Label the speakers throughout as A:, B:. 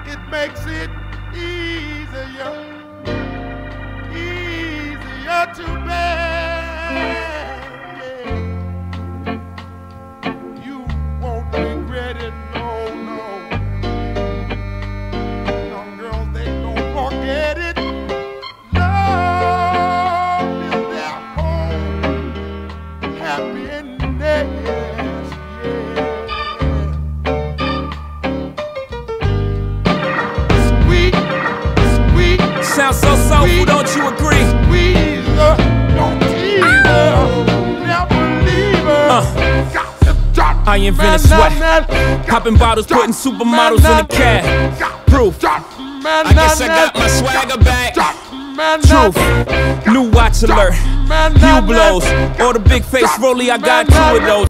A: it makes it easier to bear. Yeah. You won't regret it, no. Young girls, they don't forget it. Love is their home, happiness, yeah. Sweet.
B: Sounds so soulful, don't you agree? I invented sweat, popping bottles, putting supermodels in the cab. Proof, I guess I got my swagger back. Truth, new watch alert, Hue blows, or the big face rollie, I got 2 of those.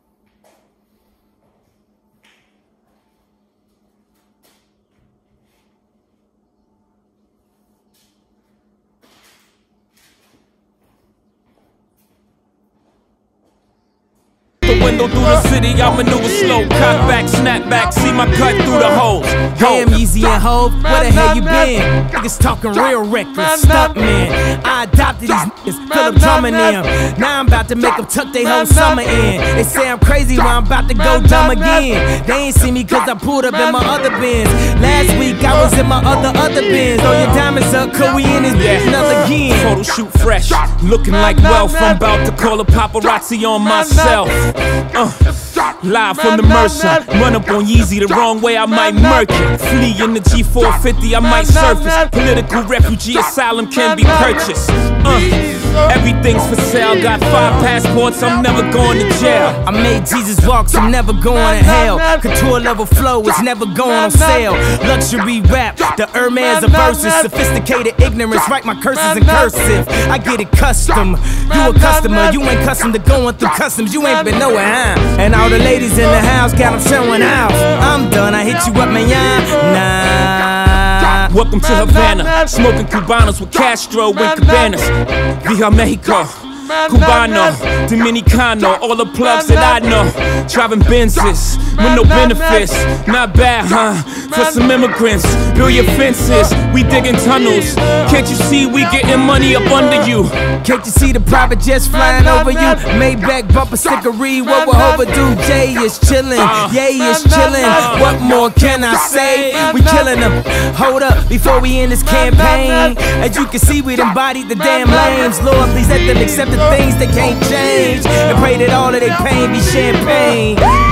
B: Window through the city, I maneuver slow. Cock back, snap back, see my cut through the holes.
C: Damn, Yeezy and Hov, where the hell you been? Niggas talking real reckless, stunt man. I adopted these niggas, Philip drumming them. Now I'm about to make them tuck they whole summer in. They say I'm crazy, but I'm about to go dumb again. They ain't see me cause I pulled up in my other bins. Last week I was in my other bins. Throw your diamonds up, cause we in this business again.
B: Photo shoot fresh, looking like wealth. I'm about to call a paparazzi on myself. Live from the Mercer, run up on Yeezy the wrong way, I might murk it. Flee in the G450, I might surface. Political refugee asylum can be purchased. Everything's for sale, got 5 passports, I'm never going to jail.
C: I made Jesus walk, so I'm never going to hell. Couture level flow is never going on sale. Luxury rap, the Hermes of verses. Sophisticated ignorance, write my curses in cursive. I get it custom, you a customer. You ain't custom to going through customs, you ain't been nowhere, huh? And all the ladies in the house got them showing out. I'm done, I hit you up, man, nah.
B: Welcome to Havana, smoking Cubanos with Castro and Cabanas. Via Mexico, Cubano, Dominicano, all the plugs that I know. Driving Benzes with no benefits, not bad, huh? For some immigrants, build your fences, we digging tunnels. Can't you see we getting money up under you?
C: Can't you see the private jets flying over you? Maybach bumper stickery, what we're overdue. Jay is chillin', Ye is chillin'. What more can I say? We killing them. Hold up, before we end this campaign. As you can see, we embodied the damn lames. Lord, please let them accept the things they can't change, and pray that all of their pain be champagne.